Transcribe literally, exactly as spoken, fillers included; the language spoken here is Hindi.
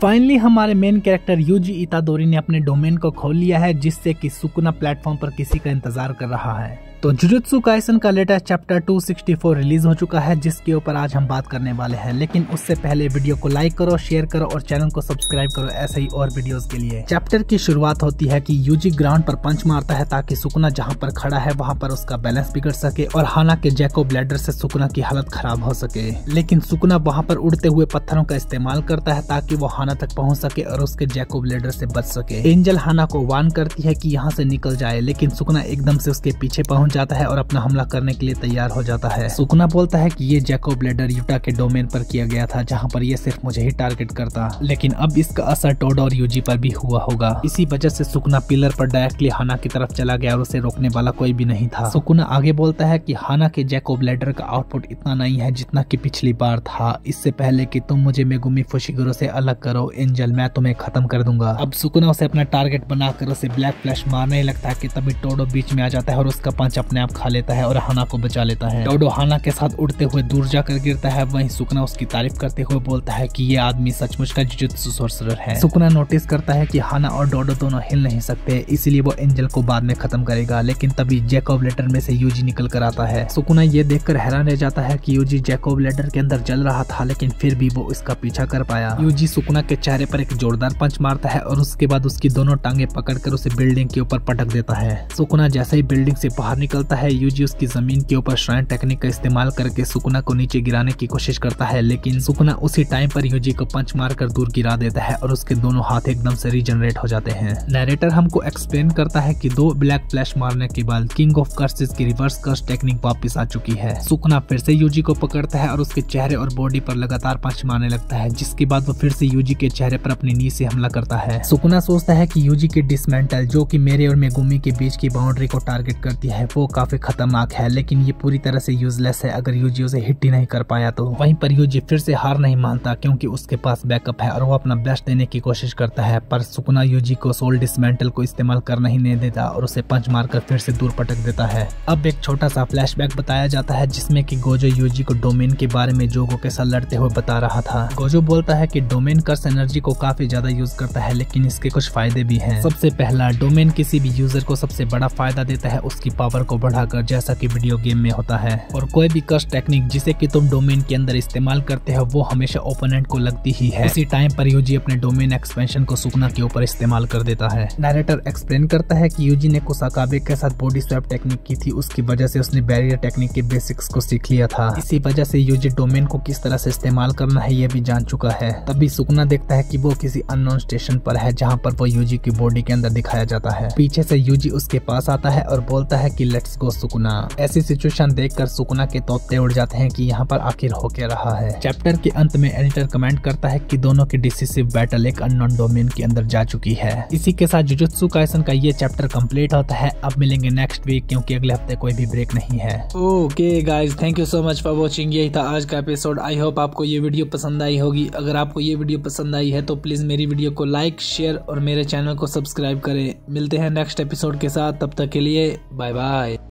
फाइनली हमारे मेन कैरेक्टर यूजी इतादोरी ने अपने डोमेन को खोल लिया है, जिससे कि सुकुना प्लेटफॉर्म पर किसी का इंतजार कर रहा है। तो जुजुत्सु काइसन का लेटेस्ट चैप्टर दो सौ चौंसठ रिलीज हो चुका है, जिसके ऊपर आज हम बात करने वाले हैं। लेकिन उससे पहले वीडियो को लाइक करो, शेयर करो और चैनल को सब्सक्राइब करो ऐसे ही और वीडियोस के लिए। चैप्टर की शुरुआत होती है कि यूजी ग्राउंड पर पंच मारता है ताकि सुकुना जहां पर खड़ा है वहां पर उसका बैलेंस बिगड़ सके और हाना के जैकोब लैडर से सुकुना की हालत खराब हो सके। लेकिन सुकुना वहां पर उड़ते हुए पत्थरों का इस्तेमाल करता है ताकि वो हाना तक पहुंच सके और उसके जैकोब लैडर से बच सके। एंजल हाना को वार्न करती है कि यहाँ से निकल जाए, लेकिन सुकुना एकदम से उसके पीछे पहुंच जाता है और अपना हमला करने के लिए तैयार हो जाता है। सुकुना बोलता है कि ये जैकोब लैडर यूटा के डोमेन पर किया गया था, जहां पर ये सिर्फ मुझे ही टारगेट करता, लेकिन अब इसका असर टोडो और यूजी पर भी हुआ होगा। इसी वजह से सुकुना पिलर पर डायरेक्टली हाना की तरफ चला गया और उसे रोकने वाला कोई भी नहीं था। सुकुना आगे बोलता है कि हाना के जैकोब लैडर का आउटपुट इतना नहीं है जितना कि पिछली बार था। इससे पहले कि तुम मुझे मेगुमी फुशिगुरो से अलग करो एंजल, मैं तुम्हें खत्म कर दूंगा। अब सुकुना उसे अपना टारगेट बनाकर उसे ब्लैक फ्लैश मारने लगता है कि तभी टोडो बीच में आ जाता है और उसका पंच अपने आप खा लेता है और हाना को बचा लेता है। टोडो हाना के साथ उड़ते हुए दूर जाकर गिरता है। वहीं सुकुना उसकी तारीफ करते हुए बोलता है कि ये आदमी सचमुच का जुजुत्सु सोर्सरर है। सुकुना नोटिस करता है कि हाना और डोडो दोनों हिल नहीं सकते, इसलिए वो एंजल को बाद में खत्म करेगा। लेकिन तभी जैकोब लैडर में से यूजी निकल कर आता है। सुकुना ये देखकर हैरान रह जाता है कि यूजी जैकोब लैडर के अंदर जल रहा था, लेकिन फिर भी वो इसका पीछा कर पाया। यूजी सुकुना के चेहरे पर एक जोरदार पंच मारता है और उसके बाद उसकी दोनों टांगे पकड़कर उसे बिल्डिंग के ऊपर पटक देता है। सुकुना जैसे ही बिल्डिंग से बाहर निकलता है, यूजी उसकी जमीन के ऊपर श्राइन टेक्निक का इस्तेमाल करके सुकुना को नीचे गिराने की कोशिश करता है, लेकिन सुकुना उसी टाइम पर यूजी को पंच मारकर दूर गिरा देता है और उसके दोनों हाथ एकदम से रीजनरेट हो जाते हैं। नैरेटर हमको एक्सप्लेन करता है कि दो ब्लैक फ्लैश मारने के बाद किंग ऑफ कर्सेस की रिवर्स कर्स टेक्निक वापस आ चुकी है। सुकुना फिर से यूजी को पकड़ता है और उसके चेहरे और बॉडी पर लगातार पंच मारने लगता है, जिसके बाद वो फिर से यूजी के चेहरे पर अपनी नी से हमला करता है। सुकुना सोचता है कि यूजी की डिसमेंटल, जो कि मेरे और मेगुमी के बीच की बाउंड्री को टारगेट करती है, वो काफी खतरनाक है, लेकिन ये पूरी तरह से यूजलेस है अगर यूजी उसे हिट ही नहीं कर पाया तो। वहीं पर यूजी फिर से हार नहीं मानता क्योंकि उसके पास बैकअप है और वो अपना बेस्ट देने की कोशिश करता है, पर सुकुना यूजी को सोल डिसमेंटल को इस्तेमाल करना ही नहीं देता और उसे पंच मारकर फिर से दूर पटक देता है। अब एक छोटा सा फ्लैशबैक बताया जाता है जिसमें कि गोजो यूजी को डोमेन के बारे में जोगो के साथ लड़ते हुए बता रहा था। गोजो बोलता है कि डोमेन कर्स एनर्जी को काफी ज्यादा यूज करता है, लेकिन इसके कुछ फायदे भी हैं। सबसे पहला, डोमेन किसी भी यूजर को सबसे बड़ा फायदा देता है उसकी पावर को बढ़ाकर, जैसा कि वीडियो गेम में होता है। और कोई भी कर्स टेक्निक जिसे कि तुम डोमेन के अंदर इस्तेमाल करते हो वो हमेशा ओपोनेंट को लगती ही है। उसी टाइम पर यूजी अपने डोमेन एक्सपेंशन को सुकुना के ऊपर इस्तेमाल कर देता है। नैरेटर एक्सप्लेन करता है कि यूजी ने कुसाकाबे के साथ बॉडी स्वैप टेक्निक की थी, उसकी वजह से उसने बैरियर टेक्निक के बेसिक्स को सीख लिया था। इसी वजह से यूजी डोमेन को किस तरह से इस्तेमाल करना है ये भी जान चुका है। तभी सुकुना देखता है कि वो किसी अननोन स्टेशन पर है जहाँ पर वो यूजी की बॉडी के अंदर दिखाया जाता है। पीछे से यूजी उसके पास आता है और बोलता है कि लेट्स गो सुकुना। ऐसी सिचुएशन देखकर सुकुना के तोते उड़ जाते हैं कि यहाँ पर आखिर हो क्या रहा है। चैप्टर के अंत में एडिटर कमेंट करता है कि दोनों की डिसिसिव बैटल एक अननोन डोमेन के अंदर जा चुकी है। इसी के साथ जुजुत्सु काइसन का ये चैप्टर कंप्लीट होता है। अब मिलेंगे नेक्स्ट वीक क्योंकि अगले हफ्ते कोई भी ब्रेक नहीं है। Okay guys, thank you so much for watching. यही था आज का एपिसोड। आई होप आपको ये वीडियो पसंद आई होगी। अगर आपको ये वीडियो पसंद आई है तो प्लीज मेरी वीडियो को लाइक, शेयर और मेरे चैनल को सब्सक्राइब करें। मिलते हैं नेक्स्ट एपिसोड के साथ, तब तक के लिए बाय बाय।